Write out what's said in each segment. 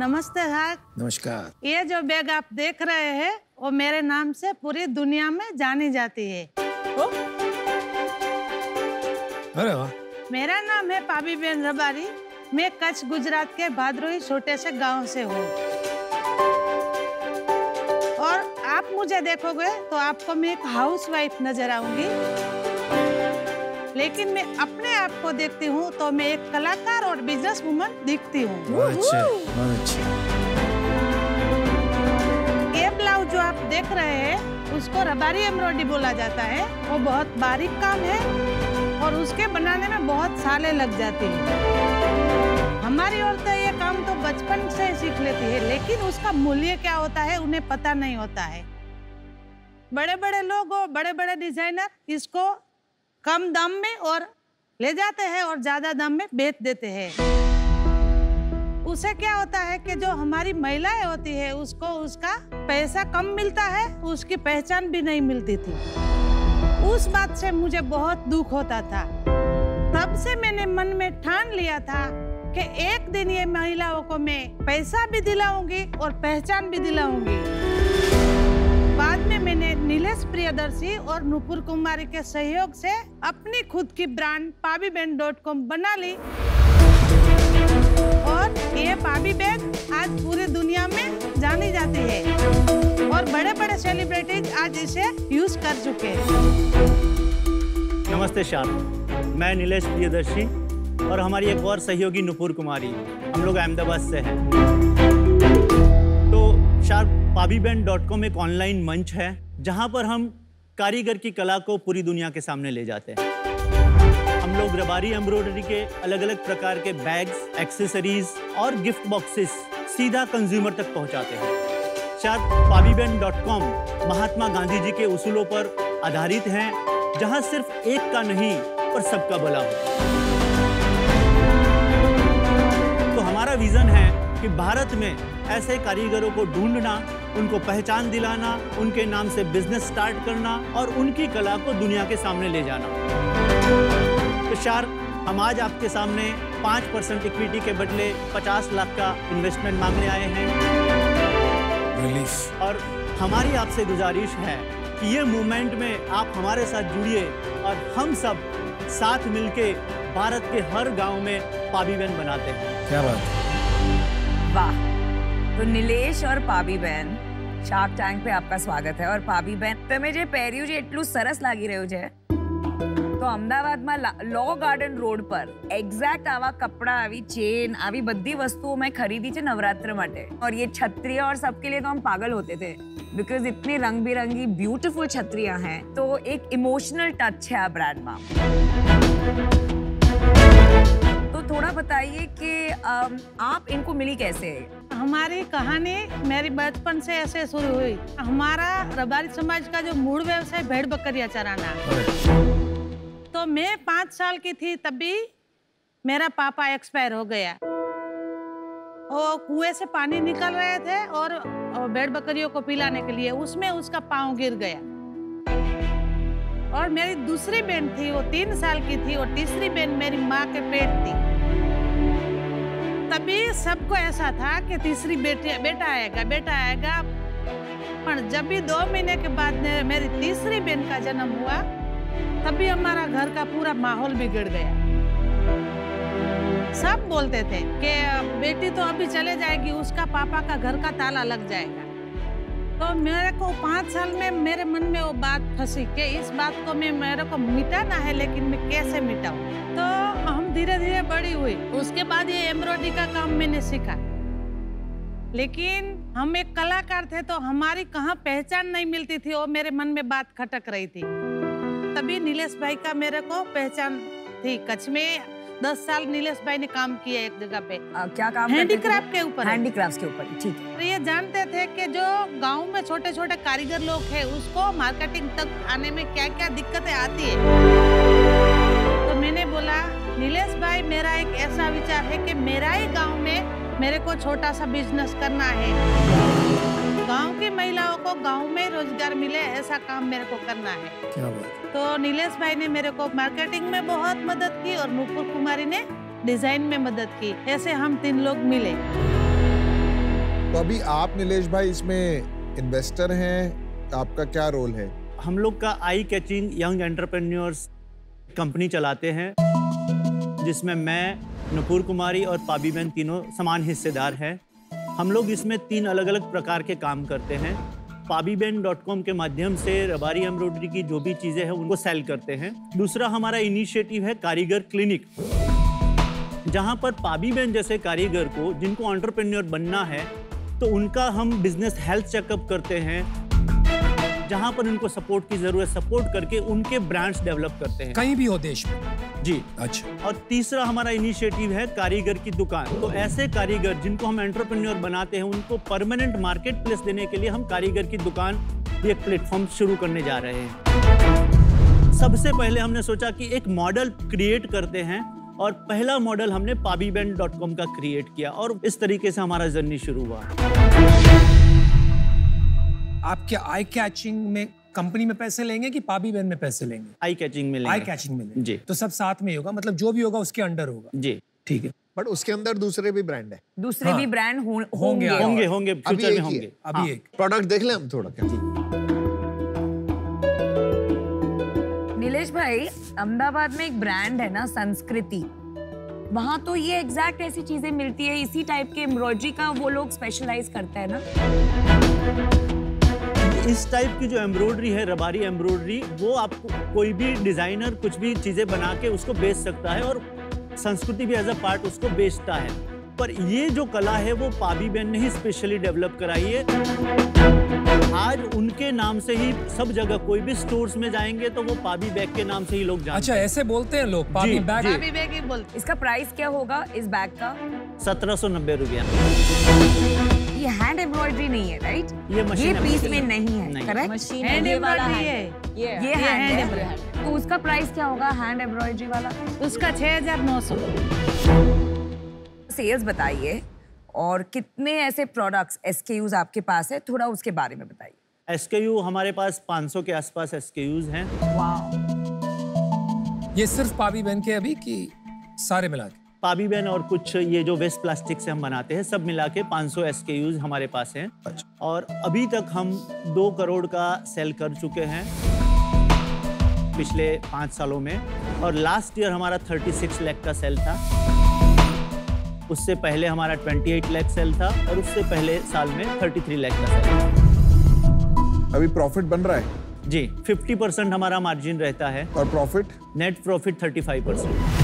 नमस्ते सर। नमस्कार। ये जो बैग आप देख रहे हैं वो मेरे नाम से पूरी दुनिया में जानी जाती है। अरे वाह। मेरा नाम है पाबीबेन रबारी। मैं कच्छ गुजरात के भादरोही छोटे से गांव से हूँ और आप मुझे देखोगे तो आपको मैं एक हाउसवाइफ नजर आऊंगी, लेकिन मैं अपने आप को देखती हूँ तो मैं एक कलाकार और बिजनेस वुमन दिखती हूँ। अच्छा। ये ब्लाउज जो आप देख रहे हैं उसको रबारी एम्ब्रॉयडरी बोला जाता है। वो बहुत बारीक काम है और उसके बनाने में बहुत सालें लग जाती हैं। हमारी औरतें ये काम तो बचपन से सीख लेती है, लेकिन उसका मूल्य क्या होता है उन्हें पता नहीं होता है। बड़े बड़े लोग और बड़े बड़े डिजाइनर इसको कम दाम में और ले जाते हैं और ज्यादा दाम में बेच देते हैं। उसे क्या होता है कि जो हमारी महिलाएं होती है उसको उसका पैसा कम मिलता है, उसकी पहचान भी नहीं मिलती थी। उस बात से मुझे बहुत दुख होता था। तब से मैंने मन में ठान लिया था कि एक दिन ये महिलाओं को मैं पैसा भी दिलाऊंगी और पहचान भी दिलाऊंगी। बाद में मैंने नीलेश प्रियदर्शी और नुपुर कुमारी के सहयोग से अपनी खुद की ब्रांड pabiben.com बना ली और ये पाबी बैग आज पूरी दुनिया में जानी जाती है और बड़े बड़े सेलिब्रिटीज आज इसे यूज कर चुके हैं। नमस्ते शार्प, मैं नीलेश प्रियदर्शी और हमारी एक और सहयोगी नुपुर कुमारी, हम लोग अहमदाबाद से हैं। तो शार्प pabiben.com एक ऑनलाइन मंच है जहां पर हम कारीगर की कला को पूरी दुनिया के सामने ले जाते हैं। हम लोग रबारी एम्ब्रॉयडरी के अलग अलग प्रकार के बैग्स, एक्सेसरीज और गिफ्ट बॉक्सेस सीधा कंज्यूमर तक पहुंचाते हैं। शार्प pabiben.com महात्मा गांधी जी के उसूलों पर आधारित हैं, जहां सिर्फ एक का नहीं पर सबका भला हो। तो हमारा विजन है कि भारत में ऐसे कारीगरों को ढूंढना, उनको पहचान दिलाना, उनके नाम से बिजनेस स्टार्ट करना और उनकी कला को दुनिया के सामने ले जाना। तो शार्प, हम आज आपके सामने 5% इक्विटी के बदले 50 लाख का इन्वेस्टमेंट मांगने आए हैं। रिलीफ। और हमारी आपसे गुजारिश है कि ये मूवमेंट में आप हमारे साथ जुड़िए और हम सब साथ मिलके भारत के हर गांव में पाबीबेन बनाते हैं। क्या बात है। वाह। तो नीलेश और પાબીબેન શાર્ક ટેન્ક पे आपका स्वागत है। और પાબીબેન, તમે જે પહેર્યું છે એટલું સરસ લાગી રહ્યું છે। તો અમદાવાદમાં લો ગાર્ડન રોડ પર એક્ઝેક્ટ આવા કપડા, આવી ચેન, આવી બધી વસ્તુઓ મેં ખરીદી છે નવરાત્ર માટે। और ये छत्रियाँ और सबके लिए तो हम पागल होते थे, बिकॉज इतनी रंग बिरंगी ब्यूटीफुल छत्रियाँ हैं। तो एक इमोशनल टच है आ ब्रांड में। तो थोड़ा बताइए कि आप इनको मिली कैसे? हमारी कहानी मेरी बचपन से ऐसे शुरू हुई। हमारा रबारी समाज का जो मूल व्यवसाय भेड़ बकरियां चराना। तो मैं 5 साल की थी तभी मेरा पापा एक्सपायर हो गया। वो कुएं से पानी निकल रहे थे और भेड़ बकरियों को पिलाने के लिए उसमें उसका पाँव गिर गया। और मेरी दूसरी बहन थी, वो 3 साल की थी और तीसरी बहन मेरी माँ के पेट थी। तभी सबको ऐसा था कि तीसरी बेटा आएगा। पर जब भी 2 महीने के बाद मेरी तीसरी बहन का जन्म हुआ तभी हमारा घर का पूरा माहौल बिगड़ गया। सब बोलते थे कि बेटी तो अभी चले जाएगी, उसका पापा का घर का ताला लग जाएगा। तो मेरे को 5 साल में मेरे मन में वो बात फंसी कि इस बात को मेरे को मिटाना है, लेकिन मैं कैसे मिटाऊं। तो हम धीरे धीरे बड़ी हुई। उसके बाद ये एम्ब्रॉयडरी का काम मैंने सीखा। लेकिन हम एक कलाकार थे तो हमारी कहाँ पहचान नहीं मिलती थी, वो मेरे मन में बात खटक रही थी। तभी नीलेश भाई का मेरे को पहचान थी। कच्छ में 10 साल नीलेश भाई ने काम किया एक जगह पे। क्या काम? हैंडीक्राफ्ट के ऊपर। हैंडीक्राफ्ट के ऊपर, ठीक है। तो ये जानते थे कि जो गांव में छोटे छोटे कारीगर लोग हैं उसको मार्केटिंग तक आने में क्या क्या दिक्कतें आती है। तो मैंने बोला, नीलेश भाई, मेरा एक ऐसा विचार है कि मेरा ही गांव में मेरे को छोटा सा बिजनेस करना है। गांव की महिलाओं को गांव में रोजगार मिले, ऐसा काम मेरे को करना है। क्या बात। तो नीलेश भाई ने मेरे को मार्केटिंग में बहुत मदद की और नुपुर कुमारी ने डिजाइन में मदद की। ऐसे हम 3 लोग मिले। क्या बात। तो नीलेश भाई ने मेरे को मार्केटिंग में बहुत मदद की और नुपुर कुमारी ने डिजाइन में मदद की। ऐसे हम 3 लोग मिले। 3 लोग मिलके तो अभी आप नीलेश भाई इसमें इन्वेस्टर हैं, आपका क्या रोल है? हम लोग का eye catching young entrepreneurs company चलाते हैं, जिसमें मैं, नुपुर कुमारी और पाबी बहन तीनों समान हिस्सेदार हैं। हम लोग इसमें 3 अलग अलग प्रकार के काम करते हैं। pabiben.com के माध्यम से रबारी एम्ब्रॉयडरी की जो भी चीज़ें हैं उनको सेल करते हैं। दूसरा हमारा इनिशिएटिव है कारीगर क्लिनिक, जहां पर पाबी बहन जैसे कारीगर को जिनको एंटरप्रेन्योर बनना है तो उनका हम बिजनेस हेल्थ चेकअप करते हैं, जहां पर उनको सपोर्ट की जरूरत, सपोर्ट करके उनके ब्रांड्स डेवलप करते हैं कहीं भी हो देश में। जी। अच्छा। और तीसरा हमारा इनिशिएटिव है कारीगर की दुकान। तो ऐसे कारीगर जिनको हम एंटरप्रेन्योर बनाते हैं उनको परमानेंट मार्केट प्लेस देने के लिए हम कारीगर की दुकान एक प्लेटफॉर्म शुरू करने जा रहे हैं। सबसे पहले हमने सोचा कि एक मॉडल क्रिएट करते हैं और पहला मॉडल हमने pabiben.com का क्रिएट किया और इस तरीके से हमारा जर्नी शुरू हुआ। आपके आई कैचिंग में कंपनी में पैसे लेंगे कि पाबी बहन में पैसे लेंगे? आई कैचिंग में लेंगे। आई कैचिंग में लेंगे जी। तो सब साथ में ही होगा, मतलब जो भी होगा उसके अंडर होगा। जी ठीक है। बट उसके अंदर दूसरे भी ब्रांड है। दूसरे भी ब्रांड होंगे होंगे अभी फ्यूचर में एक ही होंगे। है। अभी एक प्रोडक्ट देख लें हम थोड़ा क्या? नीलेश भाई, अहमदाबाद में एक ब्रांड है ना संस्कृति, वहाँ तो ये एग्जैक्ट ऐसी चीजें मिलती है, इसी टाइप के एम्ब्रॉयडरी का वो लोग स्पेशलाइज करते हैं ना। इस टाइप की जो एम्ब्रॉयडरी है, रबारी एम्ब्रॉयडरी, वो आपको कोई भी डिजाइनर कुछ भी चीजें बना के उसको बेच सकता है और संस्कृति भी एज अ पार्ट उसको बेचता है। पर ये जो कला है वो पाबी बहन ने ही स्पेशली डेवलप कराई है। आज उनके नाम से ही सब जगह कोई भी स्टोर्स में जाएंगे तो वो पाबी बैग के नाम से ही लोग जानते अच्छा हैं। ऐसे बोलते हैं लोग पाबी बैग? पाबी बैग ही बोलते। इसका प्राइस क्या होगा इस बैग का? 1790 रुपया। ये हैंड एम्ब्रॉयडरी नहीं है, राइट? ये मशीन पीस में नहीं है, करेक्ट? मशीन हैंड ये वाला एम्ब्रॉयडरी है, है। ये हैंड हैंड है। तो उसका प्राइस क्या होगा हैंड एम्ब्रॉयडरी वाला? उसका 6900। सेल्स बताइए और कितने ऐसे प्रोडक्ट्स SKUs आपके पास है, थोड़ा उसके बारे में बताइए। SKU हमारे पास 500 के आसपास SKUs हैं। ये सिर्फ पाबी बहन के अभी कि सारे मिला के? पाबी बहन और कुछ ये जो वेस्ट प्लास्टिक से हम बनाते हैं सब मिला के 500 SKUs हमारे पास हैं। और अभी तक हम 2 करोड़ का सेल कर चुके हैं पिछले 5 सालों में, और लास्ट ईयर हमारा 36 लाख का सेल था। उससे पहले हमारा 28 लाख सेल था और उससे पहले साल में 33 लाख का सेल था। अभी प्रॉफिट बन रहा है? जी, 50% हमारा मार्जिन रहता है और प्रॉफिट? Net profit 35%।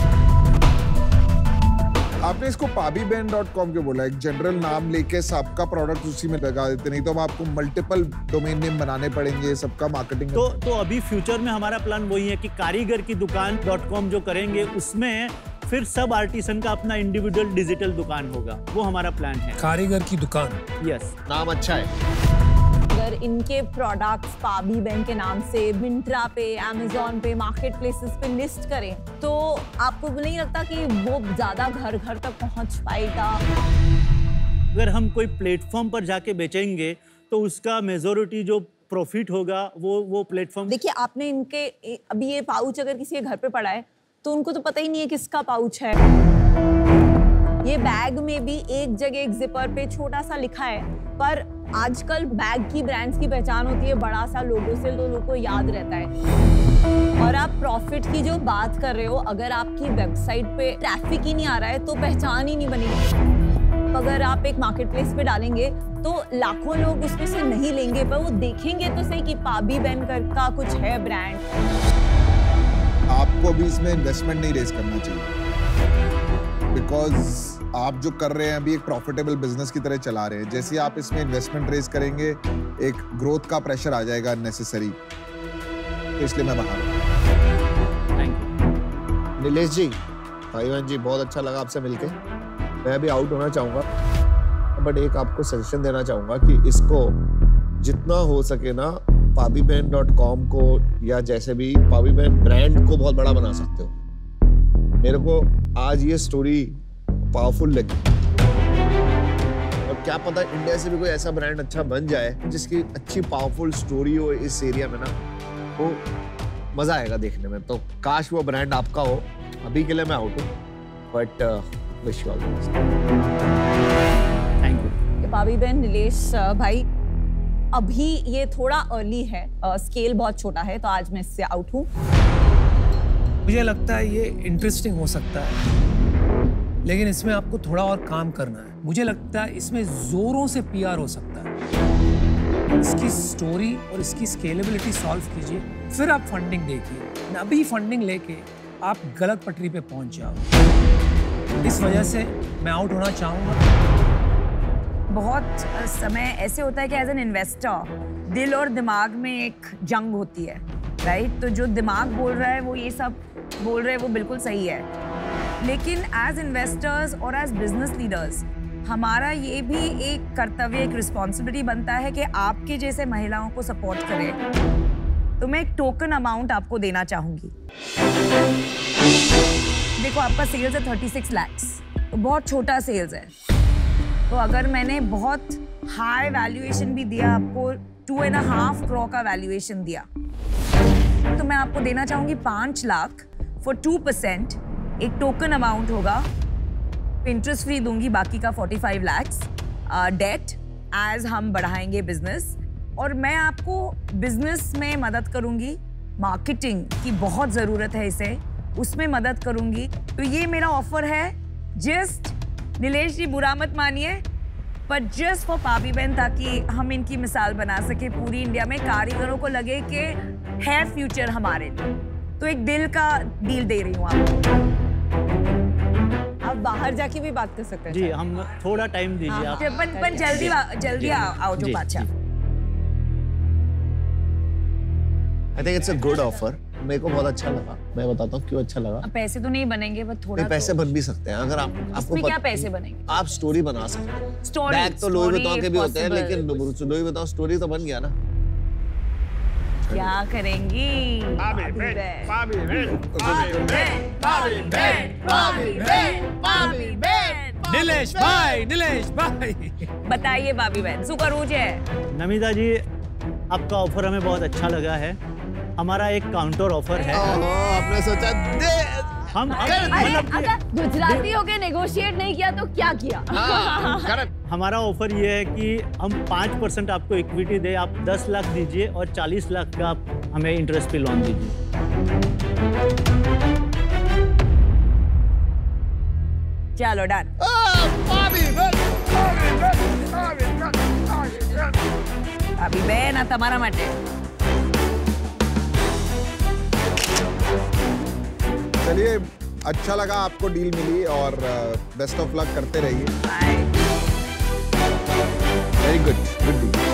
आपने इसको pabiben.com के बोला, एक जनरल नाम लेके सबका प्रोडक्ट उसी में लगा देते, नहीं तो अब आपको मल्टीपल डोमेन नेम बनाने पड़ेंगे, सबका मार्केटिंग। तो अभी फ्यूचर में हमारा प्लान वही है कि कारीगर की दुकान .com जो करेंगे उसमें फिर सब आर्टिसन का अपना इंडिविजुअल डिजिटल दुकान होगा, वो हमारा प्लान है। कारीगर की दुकान, यस, नाम अच्छा है। अगर इनके प्रोडक्ट्स पाबी बहन के नाम से मिंत्रा पे, अमेज़न पे, मार्केट प्लेसेस पे लिस्ट करें तो आपको नहीं लगता कि वो ज्यादा घर घर तक पहुंच पाएगा? अगर हम कोई प्लेटफॉर्म पर जाके बेचेंगे तो उसका मेजोरिटी जो प्रॉफिट होगा वो प्लेटफॉर्म। देखिए, आपने इनके अभी ये पाउच अगर किसी के घर पे पड़ा है तो उनको तो पता ही नहीं है किसका पाउच है। ये बैग में भी एक जगह एक जिपर पे छोटा सा लिखा है, पर आजकल बैग की ब्रांड्स की पहचान होती है बड़ा सा लोगो से, तो लोगों को याद रहता है। और आप प्रॉफिट की जो बात कर रहे हो, अगर आपकी वेबसाइट पे ट्रैफिक ही नहीं आ रहा है तो पहचान ही नहीं बनेगी। अगर आप एक मार्केट प्लेस पे डालेंगे तो लाखों लोग उसमें से नहीं लेंगे, पर वो देखेंगे तो सही कि पाबी बहन का कुछ है ब्रांड। आपको भी इसमें इन्वेस्टमेंट नहीं रेज करना चाहिए, बिकॉज आप जो कर रहे हैं अभी एक प्रॉफिटेबल बिजनेस की तरह चला रहे हैं। जैसे ही आप इसमें इन्वेस्टमेंट रेज करेंगे एक ग्रोथ का प्रेशर आ जाएगा अननेसेसरी, तो इसलिए मैं बाहर हूं। थैंक यू नीलेश जी, भाई बहन जी, बहुत अच्छा लगा आपसे मिलके। मैं अभी आउट होना चाहूंगा, बट एक आपको सजेशन देना चाहूंगा कि इसको जितना हो सके ना pabiben.com को या जैसे भी पाबी बहन ब्रांड को बहुत बड़ा बना सकते हो। मेरे को आज ये स्टोरी पावरफुल लगी, और क्या पता इंडिया से भी कोई ऐसा ब्रांड अच्छा बन जाए जिसकी अच्छी पावरफुल स्टोरी हो इस एरिया में ना, तो मजा आएगा देखने में। तो काश वो ब्रांड आपका हो। अभी के लिए मैं आउट हूँ, but wish you all the best. Thank you. भाभी बहन, नीलेश भाई, अभी ये थोड़ा अर्ली है, स्केल बहुत छोटा है, तो आज मैं इससे आउट हूँ। मुझे लगता है ये इंटरेस्टिंग हो सकता है, लेकिन इसमें आपको थोड़ा और काम करना है। मुझे लगता है इसमें जोरों से पीआर हो सकता है। इसकी स्टोरी और इसकी स्केलेबिलिटी सॉल्व कीजिए, फिर आप फंडिंग देखिए। अभी फंडिंग लेके आप गलत पटरी पे पहुंच जाओ। इस वजह से मैं आउट होना चाहूंगा। बहुत समय ऐसे होता है कि एज एन इन्वेस्टर दिल और दिमाग में एक जंग होती है, राइट? तो जो दिमाग बोल रहा है वो ये सब बोल रहे हैं, वो बिल्कुल सही है, लेकिन एज इन्वेस्टर्स और एज बिजनेस लीडर्स हमारा ये भी एक कर्तव्य, एक रिस्पॉन्सिबिलिटी बनता है कि आपके जैसे महिलाओं को सपोर्ट करें। तो मैं एक टोकन अमाउंट आपको देना चाहूंगी। देखो, आपका सेल्स है 36 लाख, तो बहुत छोटा सेल्स है। तो अगर मैंने बहुत हाई वैल्यूएशन भी दिया, आपको 2.5 करोड़ का वैल्यूएशन दिया, तो मैं आपको देना चाहूंगी 5 लाख फॉर 2%। एक टोकन अमाउंट होगा, इंटरेस्ट फ्री दूंगी, बाकी का 45 लाख डेट एज हम बढ़ाएंगे बिजनेस। और मैं आपको बिजनेस में मदद करूंगी, मार्केटिंग की बहुत जरूरत है इसे, उसमें मदद करूंगी। तो ये मेरा ऑफर है। जस्ट नीलेश जी, बुरा मत मानिए, पर जस्ट फॉर पाबी बहन, ताकि हम इनकी मिसाल बना सके पूरी इंडिया में, कारीगरों को लगे कि है फ्यूचर हमारे लिए। तो एक दिल का डील दे रही हूँ आपको। आप बाहर जाके भी बात कर सकते हैं। जी, हम थोड़ा टाइम दीजिए आप। पर जल्दी आओ जो बादशाह। I think it's a good offer. मेरे को बहुत अच्छा लगा। मैं बताता हूँ क्यों अच्छा लगा। अब पैसे तो नहीं बनेंगे, पर थोड़ा नहीं, पैसे बन भी सकते हैं अगर आपको इसमें क्या पैसे बनेंगे? आप स्टोरी बना सकते हैं। स्टोरी, बैग तो लुई विटॉन के भी होते हैं, possible। लेकिन लुई विटॉन स्टोरी तो बन गया ना। क्या करेंगी? नीलेश भाई बताइए भाभी बहन, શું કરવું છે? नमिता जी, आपका ऑफर हमें बहुत अच्छा लगा है। हमारा एक काउंटर ऑफर है। आपने सोचा हम अगर गुजराती होके नेगोशिएट नहीं किया तो क्या किया? हमारा ऑफर ये है कि हम 5% आपको इक्विटी दे, आप 10 लाख दीजिए और 40 लाख का आप हमें इंटरेस्ट पे लोन दीजिए। चलो डन। भाभी बहन, આ તમારા માટે। चलिए, अच्छा लगा आपको डील मिली, और बेस्ट ऑफ लक करते रहिए। बाय। Very good deal.